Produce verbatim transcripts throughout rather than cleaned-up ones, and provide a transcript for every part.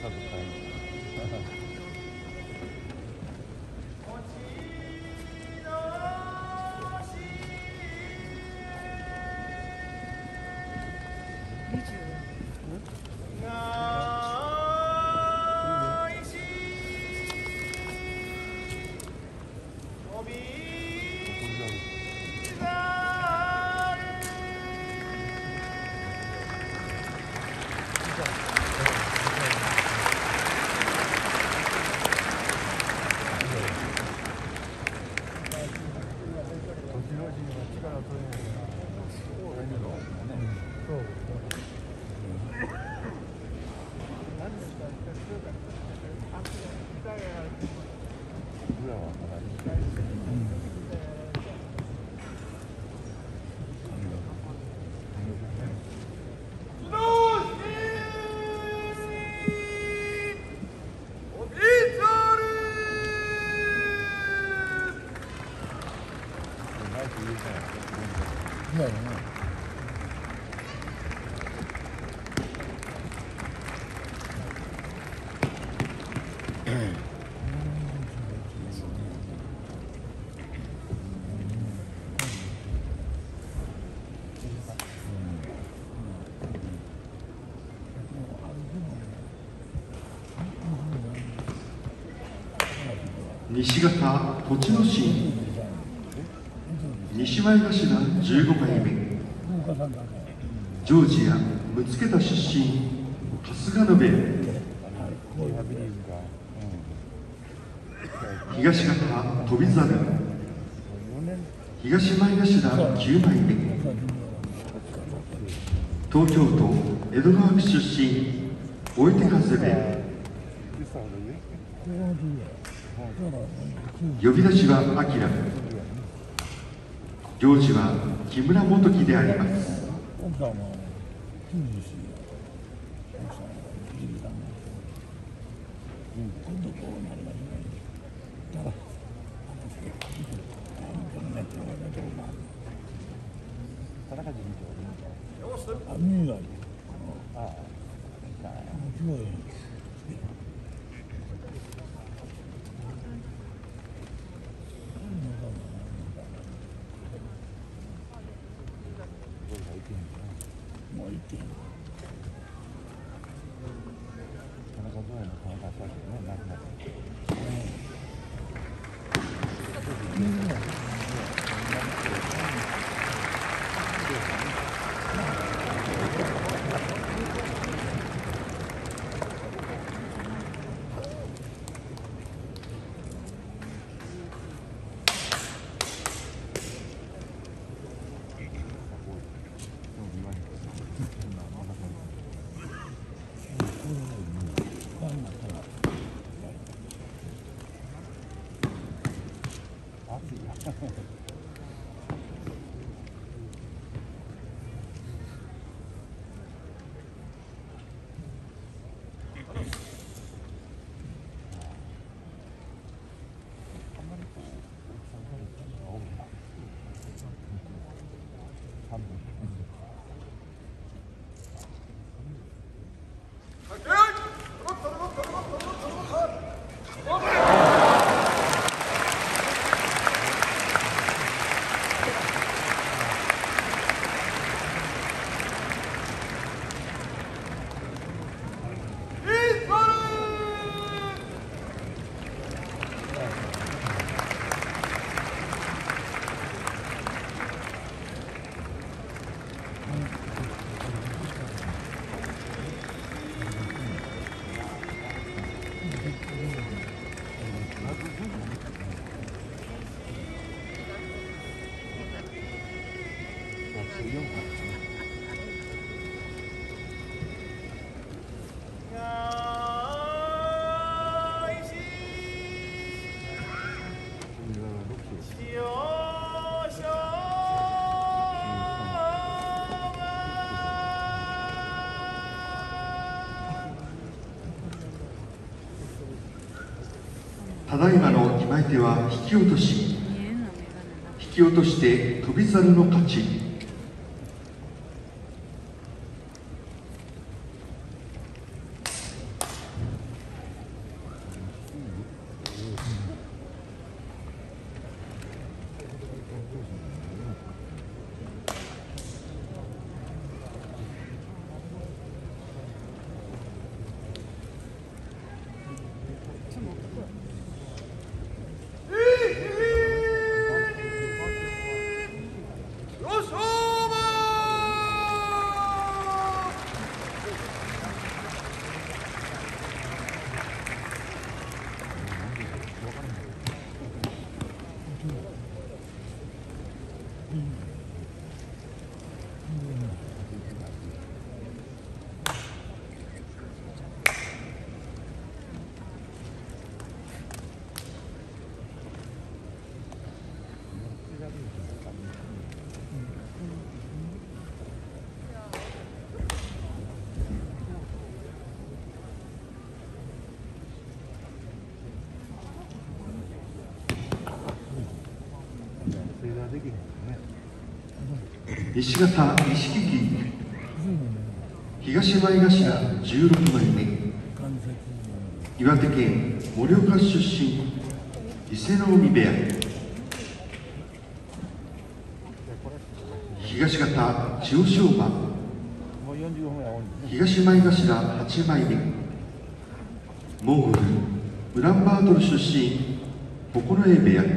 西方栃ノ心西前頭じゅうごまいめ、ジョージア六桁出身春日野部屋、東方翔猿東前頭きゅうまいめ、東京都江戸川区出身追手風部屋、呼び出しは明、行事は木村元樹であります。ただいまの決まり手は引き落とし、引き落として翔猿の勝ち。 西方錦銀東前頭じゅうろくまいめ岩手県盛岡出身伊勢ノ海部屋東方千代翔馬東前頭はちまいめモンゴルウランバートル出身九重部屋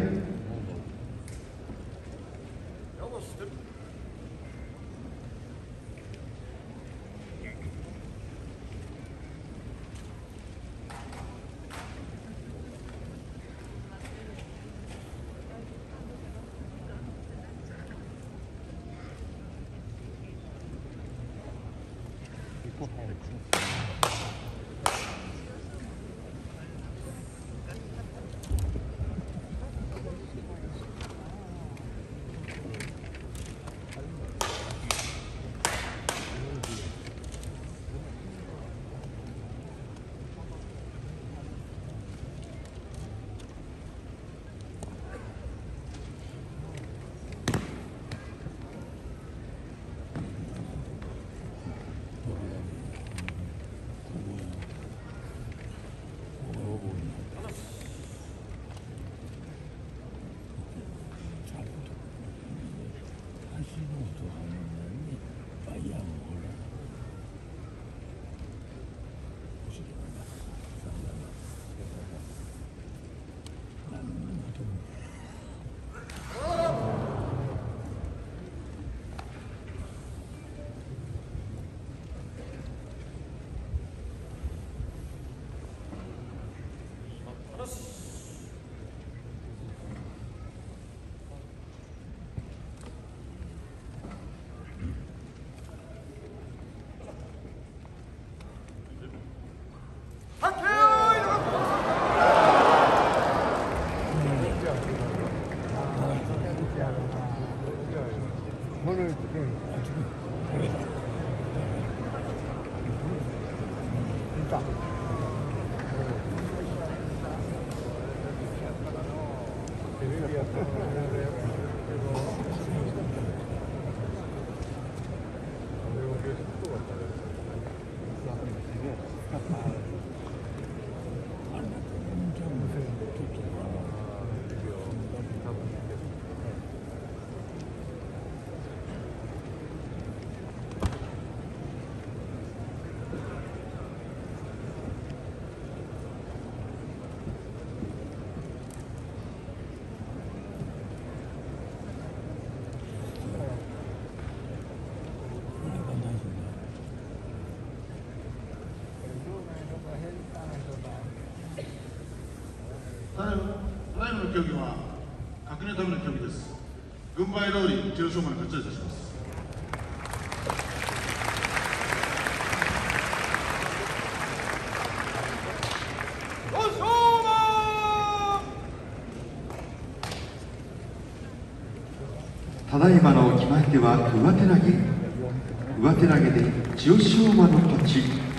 ただいまの競技は確認のための競技です。軍配通り千代翔馬に勝ちいたします。 ただいまの決まり手は上手投げ上手投げで千代翔馬の勝ち。